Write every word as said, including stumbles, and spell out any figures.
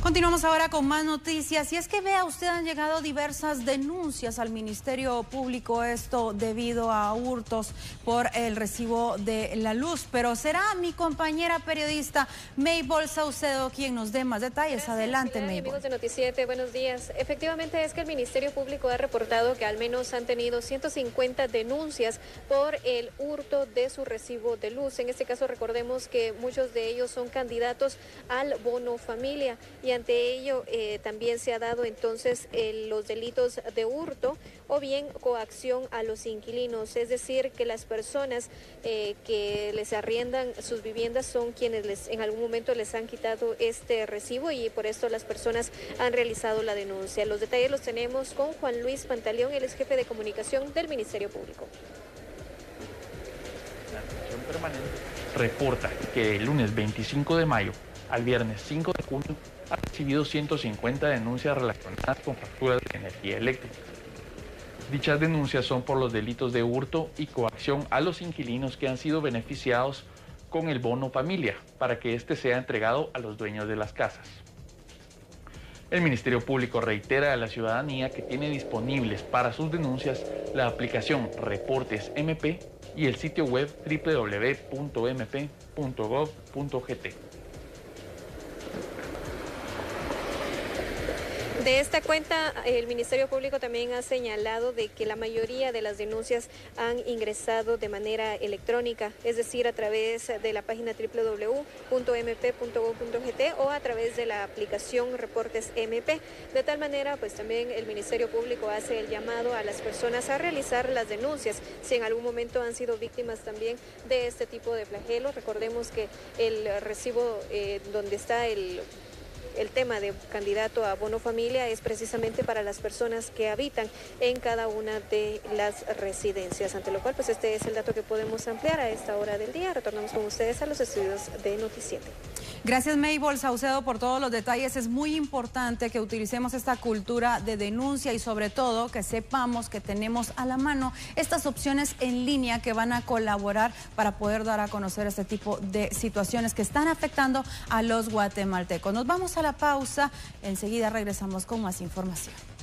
Continuamos ahora con más noticias. Y es que vea usted, han llegado diversas denuncias al Ministerio Público, esto debido a hurtos por el recibo de la luz. Pero será mi compañera periodista Maybol Saucedo quien nos dé más detalles. Gracias, Adelante, Pilar, Maybol. Amigos de Noticiete, buenos días. Efectivamente es que el Ministerio Público ha reportado que al menos han tenido ciento cincuenta denuncias por el hurto de su recibo de luz. En este caso recordemos que muchos de ellos son candidatos al bono familia y ante ello eh, también se ha dado entonces eh, los delitos de hurto o bien coacción a los inquilinos, es decir, que las personas eh, que les arriendan sus viviendas son quienes les, en algún momento les han quitado este recibo y por esto las personas han realizado la denuncia. Los detalles los tenemos con Juan Luis Pantaleón, él es jefe de comunicación del Ministerio Público. La Atención Permanente reporta que el lunes veinticinco de mayo al viernes cinco de junio ha recibido ciento cincuenta denuncias relacionadas con facturas de energía eléctrica. Dichas denuncias son por los delitos de hurto y coacción a los inquilinos que han sido beneficiados con el bono familia para que éste sea entregado a los dueños de las casas. El Ministerio Público reitera a la ciudadanía que tiene disponibles para sus denuncias la aplicación Reportes M P y el sitio web doble u doble u doble u punto m p punto gov punto g t. De esta cuenta, el Ministerio Público también ha señalado de que la mayoría de las denuncias han ingresado de manera electrónica, es decir, a través de la página doble u doble u doble u punto m p punto gov punto g t o a través de la aplicación Reportes M P. De tal manera, pues también el Ministerio Público hace el llamado a las personas a realizar las denuncias si en algún momento han sido víctimas también de este tipo de flagelo. Recordemos que el recibo eh, donde está el... El tema de candidato a bono familia es precisamente para las personas que habitan en cada una de las residencias, ante lo cual pues este es el dato que podemos ampliar a esta hora del día. Retornamos con ustedes a los estudios de Noticiete. Gracias, Maybol Saucedo, por todos los detalles. Es muy importante que utilicemos esta cultura de denuncia y sobre todo que sepamos que tenemos a la mano estas opciones en línea que van a colaborar para poder dar a conocer este tipo de situaciones que están afectando a los guatemaltecos. Nos vamos a la pausa, enseguida regresamos con más información.